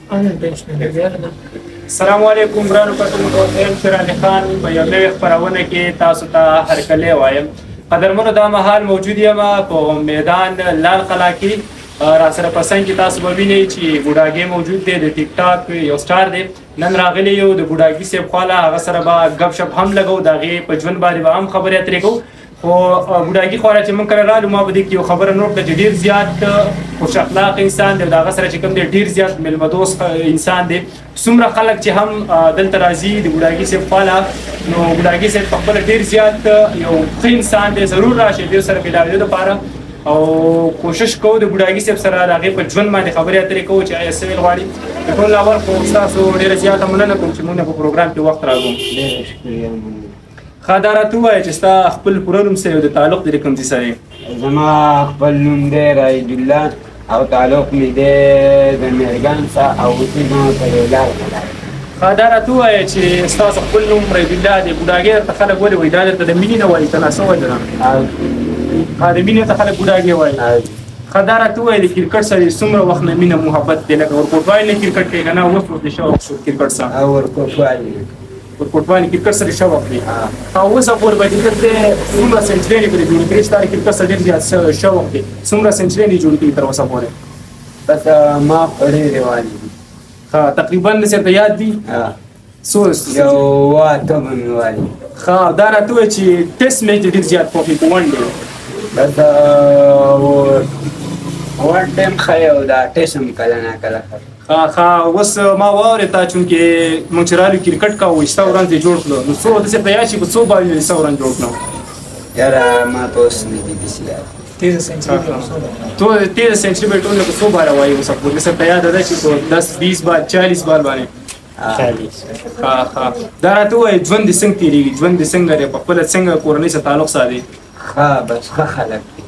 السلام علیکم ګرانو کتونکو، یم شیر علي خان په یو نوې خپرونه کې تاسو ته هرکلی وایم. قدرمنو دا مهال موجود یم په میدان لال قلعه کې. راسره په څنګ کې تاسو به وینئ چې بوډاګي موجود دی، د ټیک ټاک یو سټار دی. نن راغلی یو د بوډاګي صاحب خواله، هغه سره به ګپ شپ هم لګو، د هغې په ژوند باندې به هم خبرې اترې کوو. خو بوډاګي خواله چې موږ کله رالو، ما به دې کې یو خبره نوټ کړه چې ډېر زیات خوش اخلاق انسان دی، د هغه سره چې کوم دی ډېر زیات میلمه دوست انسان دی. څومره خلک چې هم دلته راځي د بوډاګي صاحب خواله، نو بوډاګي صاحب په خپله ډېر زیات یو ښه انسان دی. ضرور راشئ دې سره ملاوېدو دپاره، او کوشش کوو د بوډاګي صاحب سره د هغې په ژوند باندې خبرې اترې کوو چې آیا څه ویل غواړي. د ټول اول خو ستاسو ډېره زیاته مننه کوم چې موږ په پروګرام کې وخت راکړو. ښه دا راته ووایه چې ستا خپل پوره نوم څه او د تعلق دې کوم ځای سره یې؟ زما خپل نوم دی رایډ الله او تعلق مې دی د مهرګان څخه او اوسېږم په یو لار کې. ښه دا راته ووایه چې ستاسو خپل نوم رایډ الله دی، بوډاګي درته خلک ولې وایي؟ دا درته د مینې نه وایي که نه څه وایي درته؟ د مینې ته خلک بوډاګي وایي. ښه دا راته ووایه د کرکټ سره څومره وخت نه مینه محبت دی؟ لکه ورکوټوال نه کرکټ کوي که نه اوس ورته شوق شو کرکټ سره؟ ورکوټوال کرکټ سره شوق دی. او اوس پورې به کرکټ دی څومره سنچریانې پرې جوړې کړې؟ ستا د کرکټ سره ډېر زیات شوق دی، څومره سنچریانې جوړې کړي تر اوسه پورې؟ بس ما ډېرې والي دي. ښه تقریبا درته یاد دي؟ څو؟ یو 8 مې والي. ښه دا راته ووایه چې ټیسټ میچ دې ډېر زیات خوښوي په ون ډے؟ بس ون ډے هم ښه او دا ټیسټ هم کله نه کله ښه. ښه اوس ما واورېد تا چونکې موږ چې رالو کرکټ کوو 100 رن یې جوړ کړو، نو څو داسې ته یاد شي په څو بالونو 100 رن جوړ کړو؟ یاره ما ته اوس نه دي داسې یاد. تیزه سنچري به ټول په څو باله وایي اوسه پورې؟ داسې ته یاده ده چې په 10 20 بال 40 بال باندې؟ ښه دا راته ووایه ژوند دې څنګه تېرېږي؟ ژوند دې څنګه دی؟ په خپله څنګه کورنۍ سره تعلق ساتې؟ ښه بس ښه خلک دي.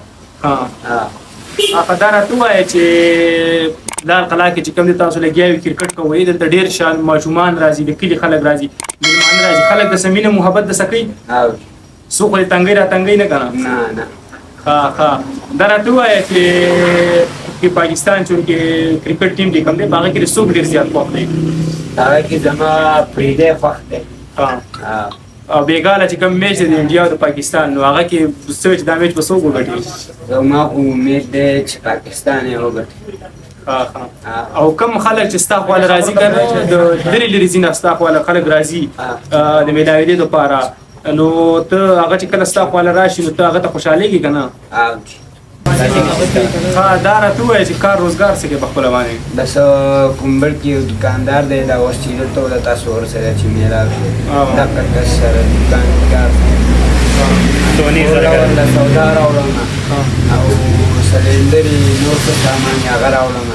ښه دا راته ووایه چې لال قلعه کې چې کوم دي تاسو لګیا یو کرکټ کوئ، دلته ډېر شان ماشومان راځي، د کلي خلک راځي، مېلمانه راځي، خلک داسې مینه محبت داسې کوي؟ څوک خو دې تنګۍ را تنګۍ نه که نه؟ نه. ښه دا راته ووایه چې پاکستان چونکې کرکټ ټیم دی کوم دی، په هغه کې څوک ډېر زیات خوښ دی؟ هغه کې زما فریدی خوښ دی. او بېګاله چې کوم میچ دی د انډیا او د پاکستان، نو هغه کې څه چې دا میچ به څوک وګټي؟ زما خو امید دی چې پاکستان یې وګټي. او کوم خلک چې ستا خواله راځي که نه، د لرې لرې ځي نه ستا خواله خلک راځي د میلاوېدې دپاره، نو ته هغه چې کله ستا خواله راشي نو ته هغه ته خوشحالېږي که نه؟ دا راته ووایه چې کار روزګار څه کوي په خپله باندې؟ بس کونړ کې یو دوکاندار دی، دا اوس چې دلته وله تاسو ورسره چې میلاو شو دا کس سره دوکاندار ورله سودا راوړم او سلنډرې نور څه سامان یې هغه راوړم.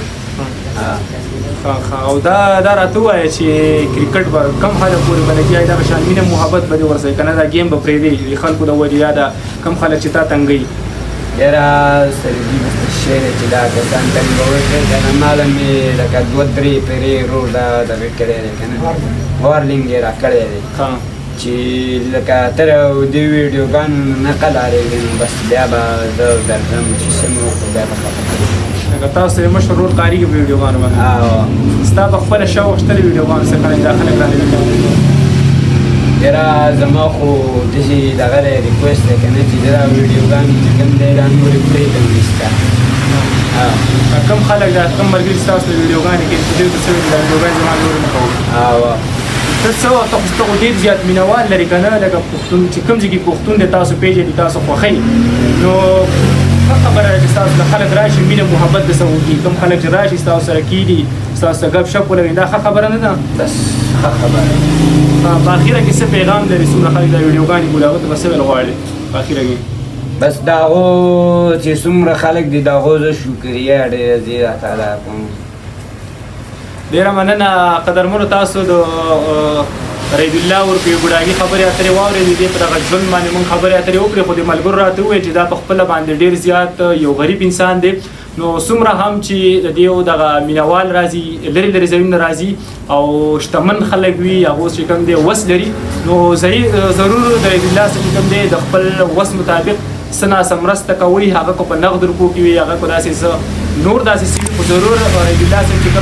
او دا راته ووایه چې کرکټ به کم حده پورې به لګیا دغه شان مینه محبت به دې ورسوي که نه دا ګیم به پرېږدې د خلکو د وجې یا دا کم خلک چې تا تنګوي؟ یاره سرګي بس شی دی چې دا کسان تنګوي که نه، ماله مې لکه 2-3 پیرې رول دا دغه کړی دی که نه، وارنینګ یې را کړی دی چې لکه ته دې ویډیوګانو نه قلارېږي نو بس بیا به زه درځم چې څه مې وکړو بیا به خفه. لکه تاسو یې مشر رول کارېږي په ویډیوګانو باندې؟ ستا په خپله شوق شته د ویډیوګانو څخه خلک دا خلک رانوي؟ یاره زما خو داسې دغه دی ریکویسټ دی که نه چې دا ویډیوګانې چې کوم دی دا نورې پرېږدم ستا. کوم خلک دا کوم ملګري ستاسو د ویډیوګانې کوي چې دوی ته څه وایي دا ویډیوګانې زما نورې مه کوو؟ ته څه ته خو ډېر زیات مینهوال لرې که نه، لکه پښتون چې کوم ځای کې پښتون دی تاسو پېژني، تاسو خوښوي، نو ښه خبره ده چې ستاسو له خلک راشي مینه محبت درسره وکړي. کوم خلک چې راشي ستاسو سره کښېني ستاسو سره ګپ شپ ولګوي، دا ښه خبره نه ده؟ بس ښه خبره ده. په اخره کې څه پیغام لري؟ څومره خلک دا ویډیوګانې ګوري هغه ته به څه ویل غواړې په اخره کې؟ بس د هغو چې څومره خلک دي د هغو زه شکریه ډېره زیاته ادا کوم. ډېره مننه قدرمنو، تاسو د رایډ الله ورپې بوډاګي خبرې اترې واورېدې، دې په دغه ژوند باندې مونږ خبرې اترې وکړې، خو د ملګرو راته وویل چې دا په خپله باندې ډېر زیات یو غریب انسان دی. نو څومره هم چې د دې دغه مینهوال راځي، لرې لرې ځایونه راځي او شتمن خلک وي، هغو چې کوم دی وس لري، نو ضرور د رایډ الله څخه چې کوم دی د خپل وس مطابق څه ناسه مرسته کوئ، هغه کو په نغد روپو کې وي، هغه کو داسې څه نور داسې څه وي، خو ضرور رایډ الله صاحب چې کوم دی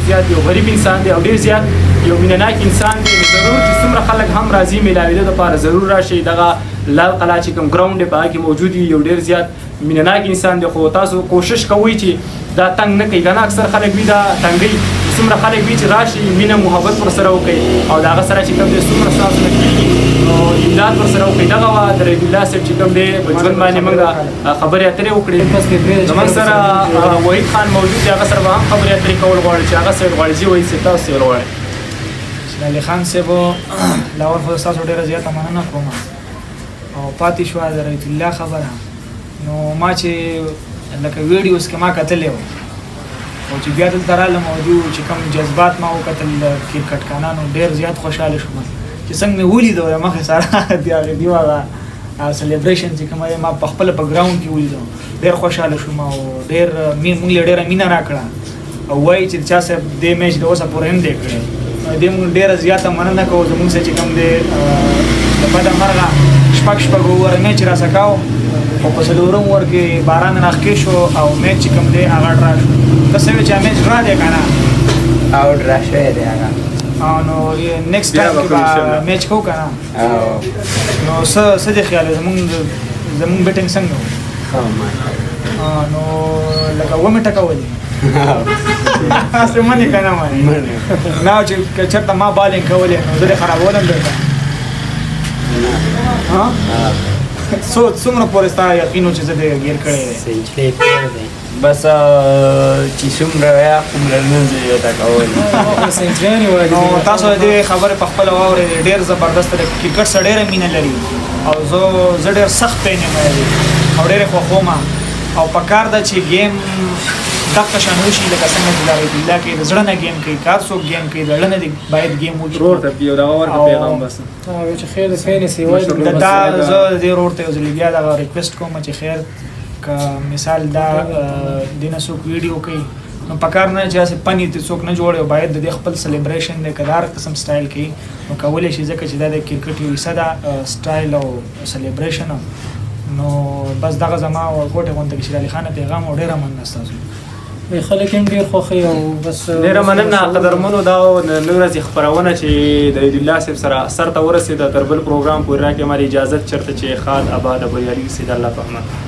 زیات یو غریب انسان دی او ډېر زیات یو مینهناک انسان دی. ضرور چې څومره خلک هم راځي میلاویدو دپاره ضرور راشئ. دغه لال قلعه چې کوم ګراونډ دی په هغه کې موجود وي. یو ډېر زیات مینهناک انسان دی. خو تاسو کوشش کوئ چې دا تنګ نه کوئ. که نه اکثر خلک وي دا تنګوي. څومره خلک وي چې راشي مینه محبت ورسره وکړئ او د هغه سره چې کوم دی څومره ستاسو نه کېږي نو امداد ورسره وکړئ. دغه وه د رحیم الله صاحب چې کوم دی په ژوند باندې موږ خبرې اترې وکړې. زموږ سره وحید خان موجود دی. هغه سره به هم خبرې اترې کول غواړي چې هغه صاحب غواړي زه وحید صاحب تاسو څه غواړئ؟ علي خان صاحب لاول خو ستاسو ډېره زیاته مننه کوم او پاتې شوه د رحمت الله خبره. نو ما چې لکه ویډیوز کې ما کتلی و او چې بیا دلته رالم او چې کوم جذبات ما وکتل کرکټ کانانو ډېر زیات خوشحاله شوم چې څنګه مې ولیدو مخې سره د هغه سلیبریشن چې کوم ما په خپله په ګراونډ کې ولیدو ډېر خوشحاله شوم او ډېر موږ له ډېره مینه راکړه او وایي چې چا صاحب دې میچ د اوسه پورې هم دی کړی. دې موږ ډېره زیاته مننه کوو زموږ سره چې کوم دی د بده مرغه شپږ اووره میچ راسه کوو خو په څلورم اوور کې باران راښکې شو او میچ چې کوم دی هغه ډرا شو. ته څه وایې چې میچ ډرا دی که نه؟ او ډرا شوی دی هغه. نو نیکسټ ټایم کې به میچ کوو که نه؟ نو څه دې خیال دی زموږ بیټینګ څنګه و؟ نو لکه اووه ټکه ولې هسې منې که نه منې؟ نه چې چېرته ما بالینګ کولی نو زه دې خرابولم درته څومره پورې ستا یقین و چې زه دې ګیر کړی دی؟ بس چې څومره وایه هومره لمونځ یې ورته کول. نو تاسو د دې خبرې په خپله واورېدې ډېر زبردست دی. کرکټ سره ډېره مینه لري او زه ډېر سخت پین یم او ډېر یې خوښوم او پکار ده چې گیم دغه شان وشي لکه څنګه چې د رحمت الله کې د زړه نه گیم کوي. کار څوک گیم کوي د زړه نه باید گیم وکړي. ورور ته یو دغه ورکړه پیغام بس چې خیر د سینې سیوای دا زه د دې ورور ته یو ځل بیا دغه ریکویسټ کوم چې خیر که مثال دا دې نه څوک ویډیو کوي نو پکار نه چې هسې پنې ته څوک نه جوړي او باید د دې خپل سلیبریشن دی که د هر قسم سټایل کوي نو کولی شي ځکه چې دا د کرکټ یو حصه ده سټایل او سلیبریشن. نو بس دغه زما ورکوټې غونډه کې شیر علي خان پیغام او ډېره مننه ستاسو. خلک هم ډېر خوښوي او بس ډېره مننه قدرمنو. دا نن ورځې خپرونه چې د عید الله صاحب سره سر ته ورسېده تر بل پروګرام پورې راکړې مالې اجازت چېرته چې ښاد اباد او بریالي اوسېد الله په امان.